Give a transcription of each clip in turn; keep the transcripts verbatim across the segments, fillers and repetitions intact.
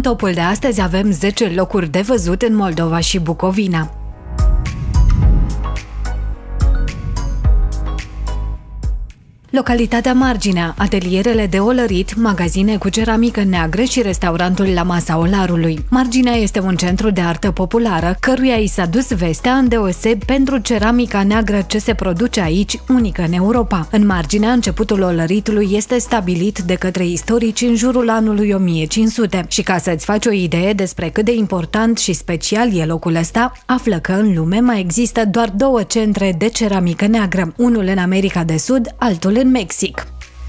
În topul de astăzi avem zece locuri de văzut în Moldova și Bucovina. Localitatea Marginea, atelierele de olărit, magazine cu ceramică neagră și restaurantul La Masa Olarului. Marginea este un centru de artă populară, căruia i s-a dus vestea îndeoseb pentru ceramica neagră ce se produce aici, unică în Europa. În Marginea, începutul olăritului este stabilit de către istorici în jurul anului o mie cinci sute. Și ca să-ți faci o idee despre cât de important și special e locul ăsta, află că în lume mai există doar două centre de ceramică neagră, unul în America de Sud, altul în Mexic.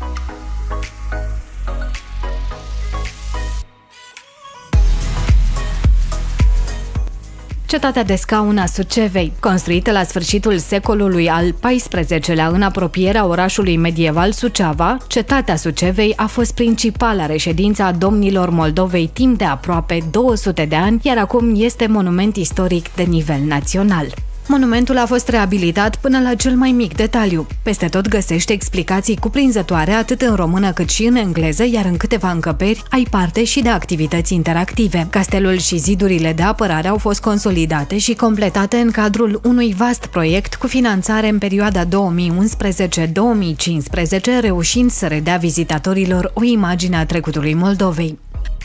Cetatea de scaun a Sucevei, construită la sfârșitul secolului al paisprezecelea în apropierea orașului medieval Suceava, cetatea Sucevei a fost principala reședință a domnilor Moldovei timp de aproape două sute de ani, iar acum este monument istoric de nivel național. Monumentul a fost reabilitat până la cel mai mic detaliu. Peste tot găsești explicații cuprinzătoare atât în română cât și în engleză, iar în câteva încăperi ai parte și de activități interactive. Castelul și zidurile de apărare au fost consolidate și completate în cadrul unui vast proiect cu finanțare în perioada două mii unsprezece două mii cincisprezece, reușind să redea vizitatorilor o imagine a trecutului Moldovei.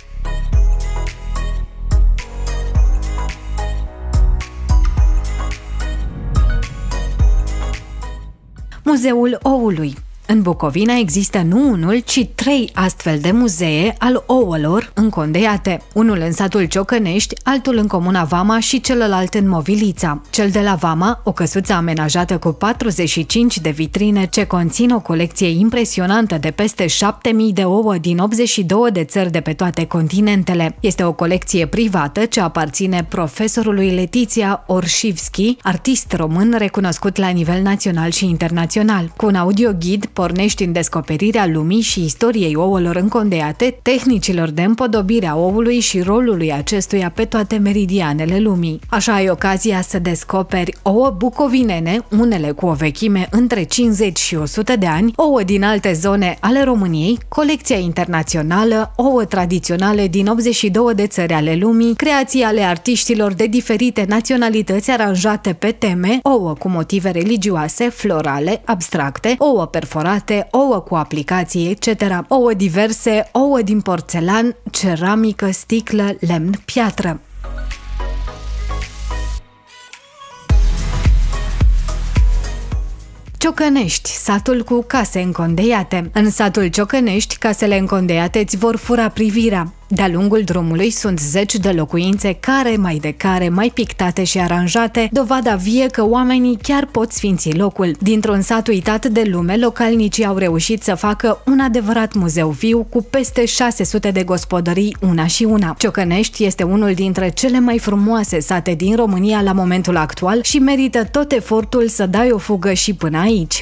Muzeul Oului. În Bucovina există nu unul, ci trei astfel de muzee al ouălor încondeiate. Unul în satul Ciocănești, altul în comuna Vama și celălalt în Movilița. Cel de la Vama, o căsuță amenajată cu patruzeci și cinci de vitrine ce conțin o colecție impresionantă de peste șapte mii de ouă din optzeci și două de țări de pe toate continentele. Este o colecție privată ce aparține profesorului Letiția Orșivski, artist român recunoscut la nivel național și internațional. Cu un audioghid pornești în descoperirea lumii și istoriei ouălor încondeiate, tehnicilor de împodobire a oului și rolului acestuia pe toate meridianele lumii. Așa ai ocazia să descoperi ouă bucovinene, unele cu o vechime între cincizeci și o sută de ani, ouă din alte zone ale României, colecția internațională, ouă tradiționale din optzeci și două de țări ale lumii, creații ale artiștilor de diferite naționalități aranjate pe teme, ouă cu motive religioase, florale, abstracte, ouă perforate, ouă cu aplicații, et cetera. Ouă diverse, ouă din porțelan, ceramică, sticlă, lemn, piatră. Ciocănești, satul cu case încondeiate. În satul Ciocănești, casele încondeiate îți vor fura privirea. De-a lungul drumului sunt zeci de locuințe care, mai de care, mai pictate și aranjate, dovada vie că oamenii chiar pot sfinți locul. Dintr-un sat uitat de lume, localnicii au reușit să facă un adevărat muzeu viu cu peste șase sute de gospodării, una și una. Ciocănești este unul dintre cele mai frumoase sate din România la momentul actual și merită tot efortul să dai o fugă și până aici.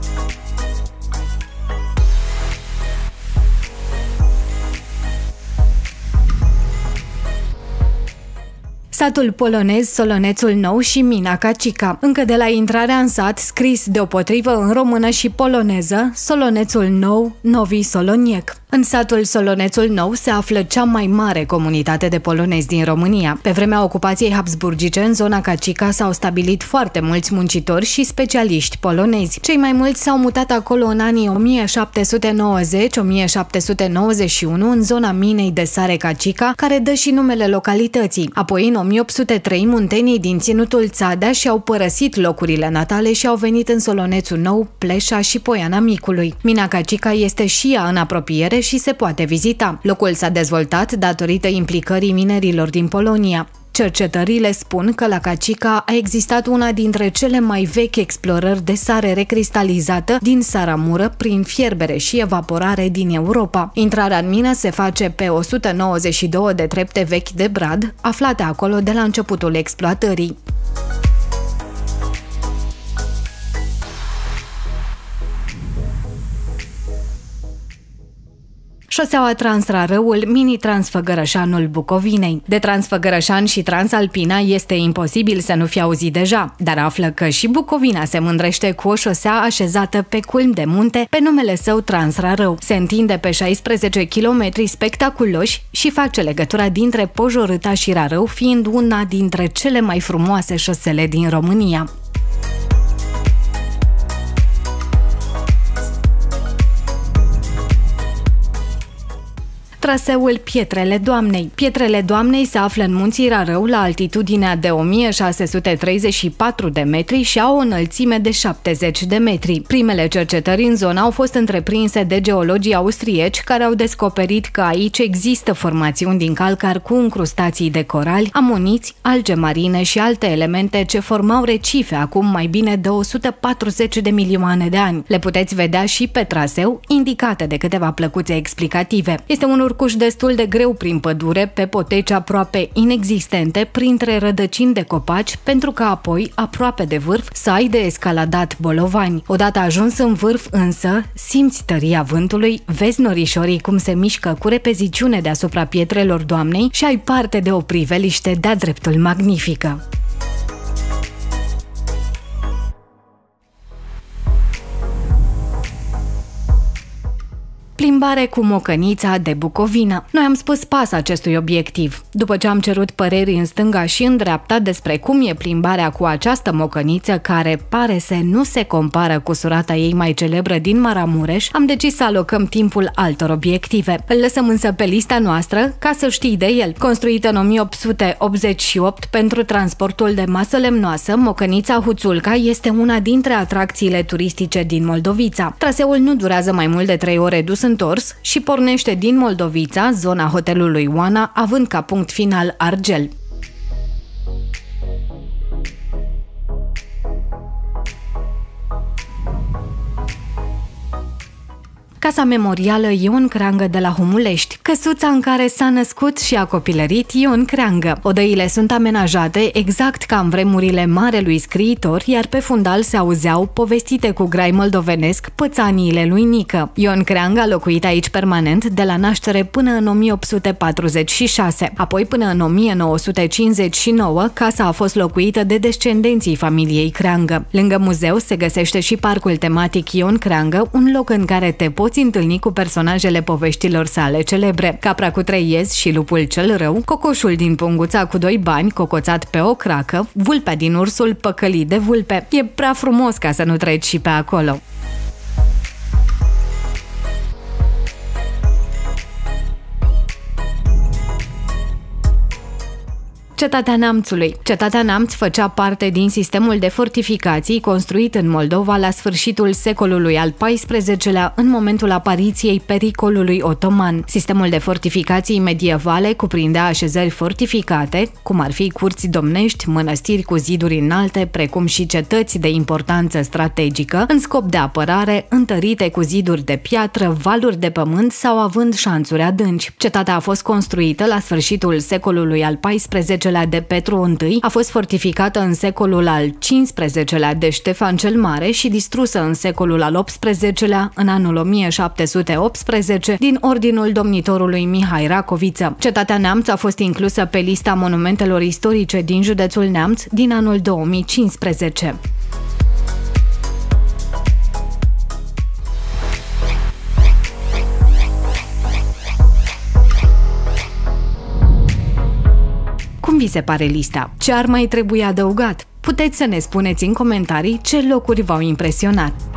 Satul polonez Solonețul Nou și Mina Cacica. Încă de la intrarea în sat, scris deopotrivă în română și poloneză, Solonețul Nou, Novi Soloniec. În satul Solonețul Nou se află cea mai mare comunitate de polonezi din România. Pe vremea ocupației habsburgice, în zona Cacica s-au stabilit foarte mulți muncitori și specialiști polonezi. Cei mai mulți s-au mutat acolo în anii o mie șapte sute nouăzeci - o mie șapte sute nouăzeci și unu în zona minei de sare Cacica, care dă și numele localității. Apoi, în o mie opt sute trei, muntenii din Ținutul Țadea și-au părăsit locurile natale și au venit în Solonețul Nou, Pleșa și Poiana Micului. Mina Cacica este și ea în apropiere și se poate vizita. Locul s-a dezvoltat datorită implicării minerilor din Polonia. Cercetările spun că la Cacica a existat una dintre cele mai vechi explorări de sare recristalizată din saramură prin fierbere și evaporare din Europa. Intrarea în mină se face pe o sută nouăzeci și două de trepte vechi de brad, aflate acolo de la începutul exploatării. Șoseaua Trans-Rarăul, mini-Transfăgărășanul Bucovinei. De Transfăgărășan și Transalpina este imposibil să nu fi auzit deja, dar află că și Bucovina se mândrește cu o șosea așezată pe culm de munte pe numele său Trans-Rarău. Se întinde pe șaisprezece kilometri spectaculoși și face legătura dintre Pojorâta și Rarău, fiind una dintre cele mai frumoase șosele din România. Traseul Pietrele Doamnei. Pietrele Doamnei se află în munții Rarău, la altitudinea de o mie șase sute treizeci și patru de metri și au o înălțime de șaptezeci de metri. Primele cercetări în zonă au fost întreprinse de geologii austrieci, care au descoperit că aici există formațiuni din calcar cu încrustații de corali, amoniți, alge marine și alte elemente ce formau recife acum mai bine de o sută patruzeci de milioane de ani. Le puteți vedea și pe traseu, indicate de câteva plăcuțe explicative. Este un urcuș destul de greu prin pădure, pe poteci aproape inexistente, printre rădăcini de copaci, pentru că apoi, aproape de vârf, să ai de escaladat bolovani. Odată ajuns în vârf însă, simți tăria vântului, vezi norișorii cum se mișcă cu repeziciune deasupra Pietrelor Doamnei și ai parte de o priveliște de-a dreptul magnifică. Plimbare cu mocănița de Bucovina. Noi am spus pas acestui obiectiv. După ce am cerut păreri în stânga și în dreapta despre cum e plimbarea cu această mocăniță, care pare să nu se compară cu surata ei mai celebră din Maramureș, am decis să alocăm timpul altor obiective. Îl lăsăm însă pe lista noastră ca să știi de el. Construită în o mie opt sute optzeci și opt pentru transportul de masă lemnoasă, mocănița Huțulca este una dintre atracțiile turistice din Moldovița. Traseul nu durează mai mult de trei ore dus întors și pornește din Moldovița, zona hotelului Oana, având ca punct final Argel. Casa memorială Ion Creangă de la Humulești, căsuța în care s-a născut și a copilărit Ion Creangă. Odăile sunt amenajate exact ca în vremurile marelui scriitor, iar pe fundal se auzeau, povestite cu grai moldovenesc, pățaniile lui Nică. Ion Creangă a locuit aici permanent de la naștere până în o mie opt sute patruzeci și șase. Apoi, până în o mie nouă sute cincizeci și nouă, casa a fost locuită de descendenții familiei Creangă. Lângă muzeu se găsește și parcul tematic Ion Creangă, un loc în care te poți întâlni cu personajele poveștilor sale celebre: capra cu trei iezi și lupul cel rău, cocoșul din Punguța cu doi bani cocoțat pe o cracă, vulpea din Ursul păcălit de vulpe. E prea frumos ca să nu treci și pe acolo. Cetatea Neamțului. Cetatea Neamț făcea parte din sistemul de fortificații construit în Moldova la sfârșitul secolului al paisprezecelea, în momentul apariției pericolului otoman. Sistemul de fortificații medievale cuprindea așezări fortificate, cum ar fi curți domnești, mănăstiri cu ziduri înalte, precum și cetăți de importanță strategică, în scop de apărare, întărite cu ziduri de piatră, valuri de pământ sau având șanțuri adânci. Cetatea a fost construită la sfârșitul secolului al paisprezecelea de Petru I, a fost fortificată în secolul al cincisprezecelea de Ștefan cel Mare și distrusă în secolul al optsprezecelea, în anul o mie șapte sute optsprezece, din ordinul domnitorului Mihai Racoviță. Cetatea Neamț a fost inclusă pe lista monumentelor istorice din județul Neamț din anul două mii cincisprezece. Cum vi se pare lista? Ce ar mai trebui adăugat? Puteți să ne spuneți în comentarii ce locuri v-au impresionat.